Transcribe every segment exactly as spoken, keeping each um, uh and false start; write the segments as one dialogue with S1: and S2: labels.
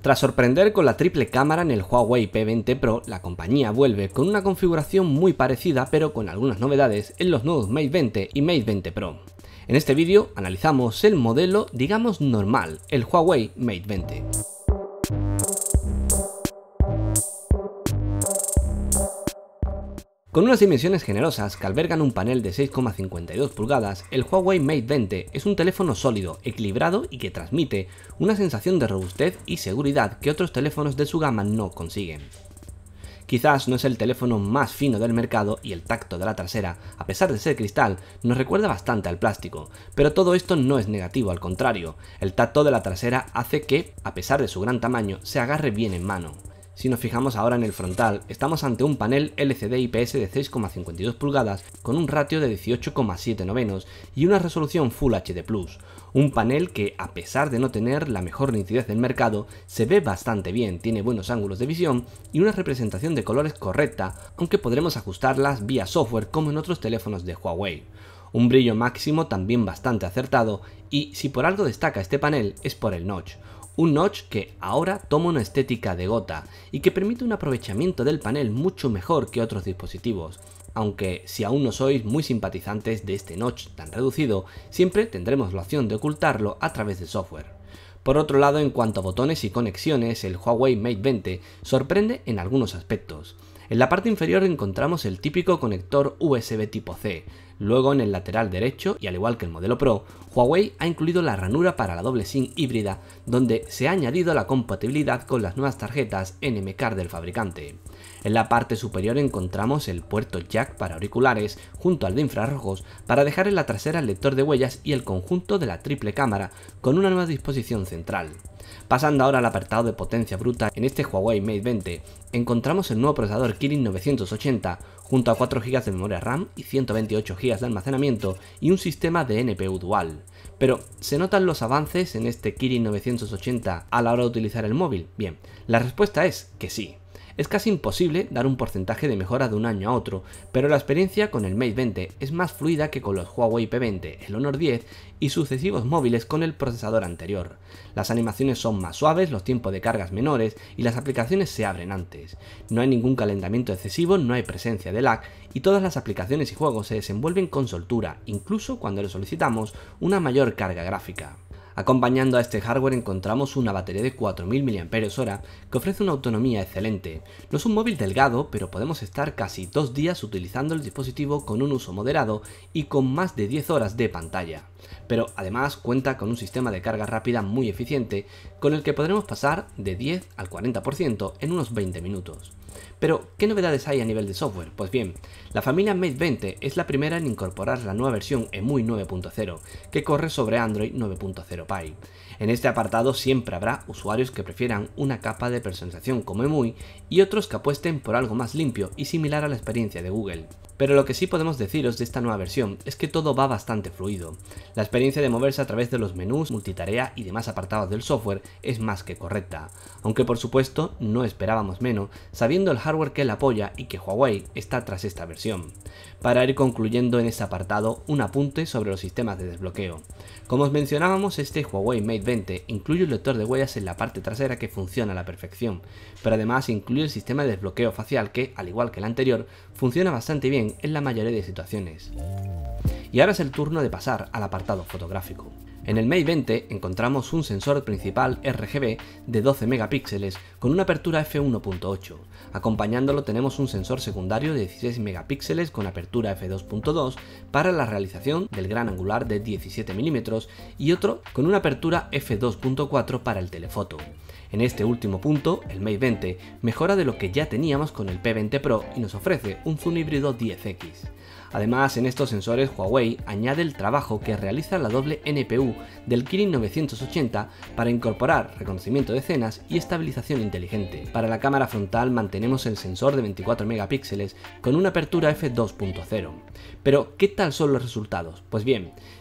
S1: Tras sorprender con la triple cámara en el Huawei P veinte Pro, la compañía vuelve con una configuración muy parecida pero con algunas novedades en los nuevos Mate veinte y Mate veinte Pro. En este vídeo analizamos el modelo, digamos normal, el Huawei Mate veinte. Con unas dimensiones generosas que albergan un panel de seis coma cincuenta y dos pulgadas, el Huawei Mate veinte es un teléfono sólido, equilibrado y que transmite una sensación de robustez y seguridad que otros teléfonos de su gama no consiguen. Quizás no es el teléfono más fino del mercado y el tacto de la trasera, a pesar de ser cristal, nos recuerda bastante al plástico, pero todo esto no es negativo, al contrario, el tacto de la trasera hace que, a pesar de su gran tamaño, se agarre bien en mano. Si nos fijamos ahora en el frontal, estamos ante un panel L C D I P S de seis coma cincuenta y dos pulgadas con un ratio de dieciocho coma siete novenos y una resolución Full H D plus, un panel que, a pesar de no tener la mejor nitidez del mercado, se ve bastante bien, tiene buenos ángulos de visión y una representación de colores correcta, aunque podremos ajustarlas vía software como en otros teléfonos de Huawei. Un brillo máximo también bastante acertado y, si por algo destaca este panel, es por el notch. Un notch que ahora toma una estética de gota y que permite un aprovechamiento del panel mucho mejor que otros dispositivos, aunque si aún no sois muy simpatizantes de este notch tan reducido, siempre tendremos la opción de ocultarlo a través de software. Por otro lado, en cuanto a botones y conexiones, el Huawei Mate veinte sorprende en algunos aspectos. En la parte inferior encontramos el típico conector U S B tipo C. Luego, en el lateral derecho, y al igual que el modelo Pro, Huawei ha incluido la ranura para la doble SIM híbrida, donde se ha añadido la compatibilidad con las nuevas tarjetas N M C A R del fabricante. En la parte superior encontramos el puerto jack para auriculares, junto al de infrarrojos, para dejar en la trasera el lector de huellas y el conjunto de la triple cámara, con una nueva disposición central. Pasando ahora al apartado de potencia bruta, en este Huawei Mate veinte encontramos el nuevo procesador Kirin novecientos ochenta junto a cuatro gigas de memoria RAM y ciento veintiocho gigas de almacenamiento y un sistema de N P U dual. Pero, ¿se notan los avances en este Kirin novecientos ochenta a la hora de utilizar el móvil? Bien, la respuesta es que sí. Es casi imposible dar un porcentaje de mejora de un año a otro, pero la experiencia con el Mate veinte es más fluida que con los Huawei P veinte, el Honor diez y sucesivos móviles con el procesador anterior. Las animaciones son más suaves, los tiempos de cargas menores y las aplicaciones se abren antes. No hay ningún calentamiento excesivo, no hay presencia de lag y todas las aplicaciones y juegos se desenvuelven con soltura, incluso cuando le solicitamos una mayor carga gráfica. Acompañando a este hardware encontramos una batería de cuatro mil miliamperios hora que ofrece una autonomía excelente. No es un móvil delgado, pero podemos estar casi dos días utilizando el dispositivo con un uso moderado y con más de diez horas de pantalla. Pero además cuenta con un sistema de carga rápida muy eficiente con el que podremos pasar de diez al cuarenta por ciento en unos veinte minutos. Pero, ¿qué novedades hay a nivel de software? Pues bien, la familia Mate veinte es la primera en incorporar la nueva versión E M U I nueve punto cero, que corre sobre Android nueve punto cero Pie. En este apartado siempre habrá usuarios que prefieran una capa de personalización como E M U I y otros que apuesten por algo más limpio y similar a la experiencia de Google. Pero lo que sí podemos deciros de esta nueva versión es que todo va bastante fluido. La experiencia de moverse a través de los menús, multitarea y demás apartados del software es más que correcta, aunque por supuesto no esperábamos menos sabiendo el hardware que la apoya y que Huawei está tras esta versión. Para ir concluyendo en este apartado, un apunte sobre los sistemas de desbloqueo. Como os mencionábamos, este Huawei Mate veinte incluye un lector de huellas en la parte trasera que funciona a la perfección, pero además incluye el sistema de desbloqueo facial que, al igual que el anterior, funciona bastante bien en la mayoría de situaciones. Y ahora es el turno de pasar al apartado fotográfico. En el Mate veinte encontramos un sensor principal R G B de doce megapíxeles con una apertura f uno punto ocho. Acompañándolo tenemos un sensor secundario de dieciséis megapíxeles con apertura f dos punto dos para la realización del gran angular de diecisiete milímetros y otro con una apertura f dos punto cuatro para el telefoto. En este último punto, el Mate veinte mejora de lo que ya teníamos con el P veinte Pro y nos ofrece un zoom híbrido diez equis. Además, en estos sensores Huawei añade el trabajo que realiza la doble N P U del Kirin novecientos ochenta para incorporar reconocimiento de escenas y estabilización inteligente. Para la cámara frontal mantenemos el sensor de veinticuatro megapíxeles con una apertura f dos punto cero. Pero, ¿qué tal son los resultados? Pues bien,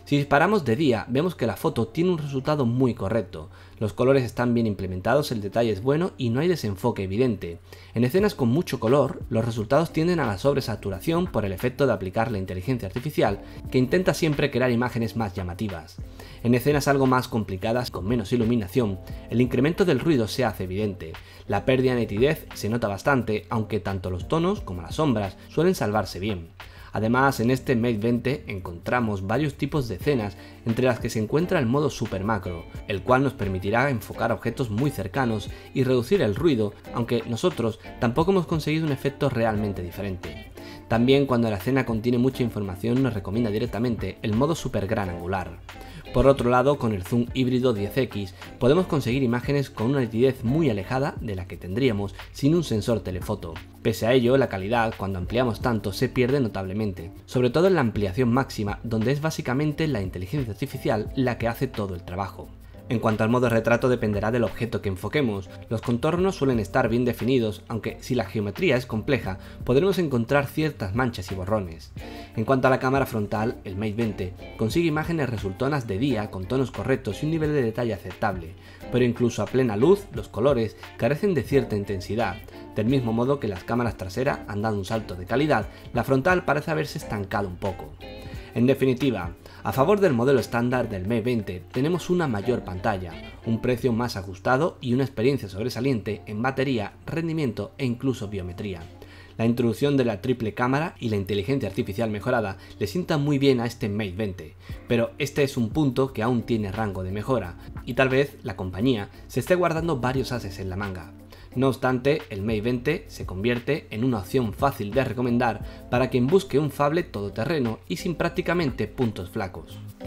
S1: Si disparamos de día, vemos que la foto tiene un resultado muy correcto. Los colores están bien implementados, el detalle es bueno y no hay desenfoque evidente. En escenas con mucho color, los resultados tienden a la sobresaturación por el efecto de aplicar la inteligencia artificial, que intenta siempre crear imágenes más llamativas. En escenas algo más complicadas, con menos iluminación, el incremento del ruido se hace evidente. La pérdida de nitidez se nota bastante, aunque tanto los tonos como las sombras suelen salvarse bien. Además, en este Mate veinte encontramos varios tipos de escenas, entre las que se encuentra el modo super macro, el cual nos permitirá enfocar objetos muy cercanos y reducir el ruido, aunque nosotros tampoco hemos conseguido un efecto realmente diferente. También cuando la escena contiene mucha información nos recomienda directamente el modo super gran angular. Por otro lado, con el zoom híbrido diez equis podemos conseguir imágenes con una nitidez muy alejada de la que tendríamos sin un sensor telefoto. Pese a ello, la calidad, cuando ampliamos tanto, se pierde notablemente, sobre todo en la ampliación máxima, donde es básicamente la inteligencia artificial la que hace todo el trabajo. En cuanto al modo retrato, dependerá del objeto que enfoquemos. Los contornos suelen estar bien definidos, aunque si la geometría es compleja, podremos encontrar ciertas manchas y borrones. En cuanto a la cámara frontal, el Mate veinte consigue imágenes resultonas de día con tonos correctos y un nivel de detalle aceptable, pero incluso a plena luz, los colores carecen de cierta intensidad. Del mismo modo que las cámaras traseras han dado un salto de calidad, la frontal parece haberse estancado un poco. En definitiva, a favor del modelo estándar del Mate veinte tenemos una mayor pantalla, un precio más ajustado y una experiencia sobresaliente en batería, rendimiento e incluso biometría. La introducción de la triple cámara y la inteligencia artificial mejorada le sientan muy bien a este Mate veinte, pero este es un punto que aún tiene rango de mejora, y tal vez la compañía se esté guardando varios ases en la manga. No obstante, el Mate veinte se convierte en una opción fácil de recomendar para quien busque un phablet todoterreno y sin prácticamente puntos flacos.